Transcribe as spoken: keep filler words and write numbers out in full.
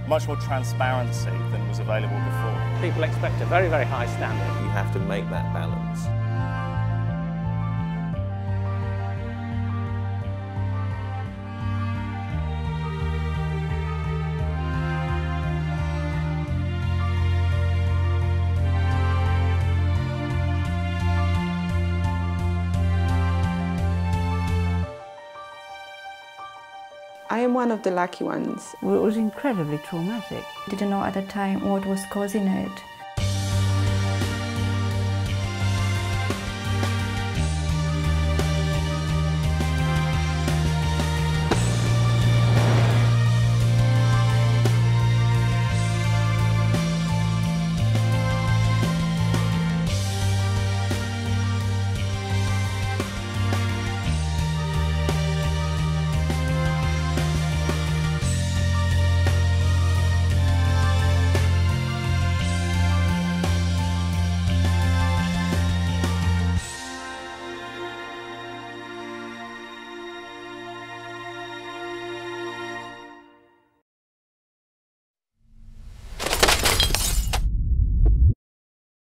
much more transparency than was available before. People expect a very, very high standard. You have to make that balance. I am one of the lucky ones. Well, it was incredibly traumatic. Didn't know at the time what was causing it.